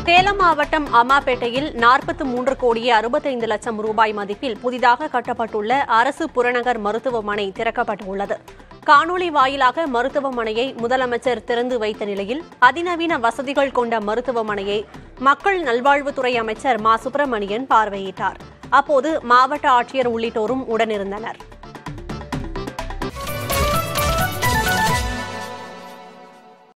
சேலம் மாவட்டம் அம்மாபேட்டையில் 43 கோடியே 65 லட்சம் ரூபாய் மதிப்பில் புதிதாக கட்டப்பட்டுள்ள அரசு புறநகர் மருத்துவமனை திறக்கப்பட்டுள்ளது. காணொலி வாயிலாக மருத்துவமனையை முதலமைச்சர் திறந்து வைத்த நிலையில் அதிநவீன வசதிகள் கொண்ட மருத்துவமனையை மக்கள் நல்வாழ்வுத்துறை அமைச்சர் மா. சுப்பிரமணியன் பார்வையிட்டார். அப்போது மாவட்ட ஆட்சியர் உள்ளிட்டோரும் உடனிருந்தனர்.